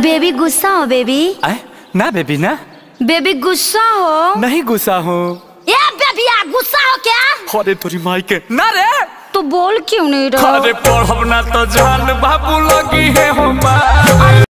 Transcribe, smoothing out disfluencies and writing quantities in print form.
Baby गुस्सा हो baby. ना बेबी ना। बेबी गुस्सा हो। नहीं गुस्सा हो। ये बेबी गुस्सा हो क्या? अरे तोरी माई के ना रे। तो बोल क्यों नहीं रहा? अरे पढ़ब ना तो जान बाबू लगी है हो।